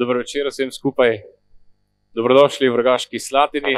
Dobro večer vsem skupaj. Dobrodošli v Rogaški Slatini.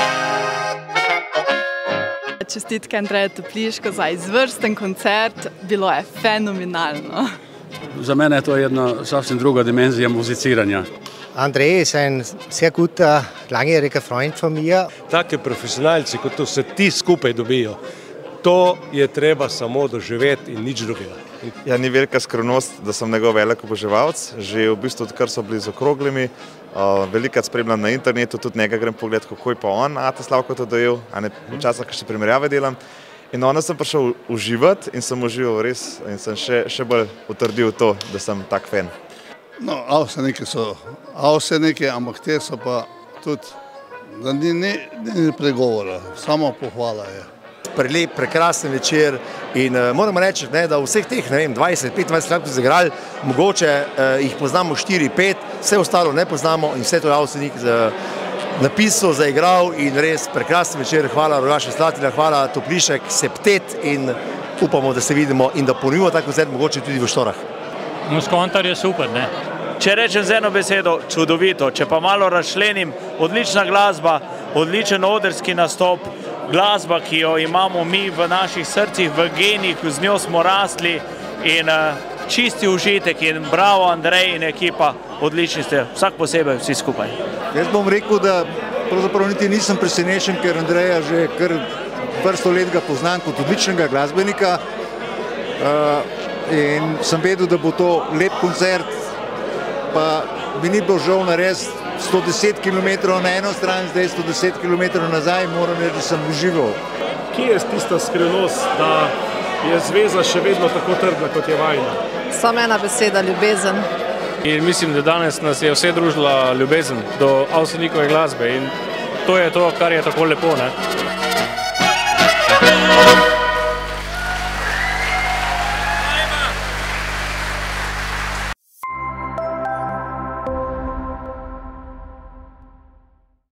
Čestitke Andreju Toplišku za izvrsten koncert. Bilo je fenomenalno. Za mene je to jedna sasvim druga dimenzija muziciranja. Andrej ist ein sehr guter, langjähriger Freund von mir. Take profesionalci, kot to se ti skupaj dobijo, to je treba samo doživeti in nič drugega. Ja, ni velika skrivnost, da sem njegov velik oboževalec. Že v bistvu, odkar so bili z okroglimi, velikokrat spremljam na internetu, tudi njega grem pogledat, kako je pa on, Ate Slavko to dojel, a ne včasih še primerjave delam. In onda sem prišel uživati in sem užival res in sem še bolj utrdil to, da sem tak fan. No, Avseniki so Avseniki, ampak te so pa tudi, da ni pregovora, samo pohvala je. Prelep, prekrasen večer in moramo reči, da v vseh teh 20-25 let zagrali, mogoče jih poznamo 4-5, vse ostalo ne poznamo in vse to je Avsenik napisal, zaigral in res prekrasen večer. Hvala Rogaška Slatina, hvala Toplišek, septet in upamo, da se vidimo in da ponovimo tak koncert mogoče tudi v Štorah. Moskontar je super, ne? Če rečem z eno besedo, čudovito, če pa malo razčlenim, odlična glasba, odličen odrski nastop, glasba, ki jo imamo mi v naših srcih, v genih, z njo smo rasli in čisti užitek in bravo Andrej in ekipa, odlični ste, vsak posebej, vsi skupaj. Jaz bom rekel, da pravzaprav niti nisem presenečen, ker Andreja že kar vrsto let ga poznam kot odličnega glasbenika in sem vedel, da bo to lep koncert, pa mi ni bilo žal narediti 110 km na eno stran, zdaj 110 km nazaj, moram reči, da sem užival. Kje je tista skrivnost, da je zveza še vedno tako trdna, kot je vajna? Samo ena beseda, ljubezen. In mislim, da danes nas je vse družila ljubezen do Avsenikove glasbe in to je to, kar je tako lepo, ne?